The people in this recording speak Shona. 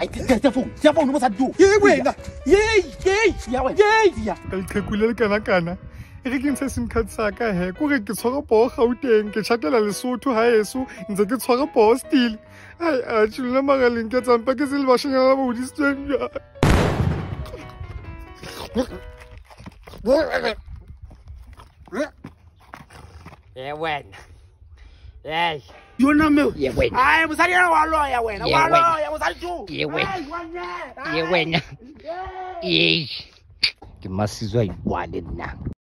phone mo sa do ye wena ye ya wena ye ya ka iqhekule kana e re ke ntsha sim card sa ka he ko re ke tshwara po Gauteng ke chatela Lesotho ha eso ntse ke tshwara po still ai a tshula magaleng ke tsampa ke se le bashanyana ba bodisitsweng yeah wena hey yona me yeah wena ai mosadi wa loya wena wa loya mosadi tu yeah wena yeah ke masizwa iwale nna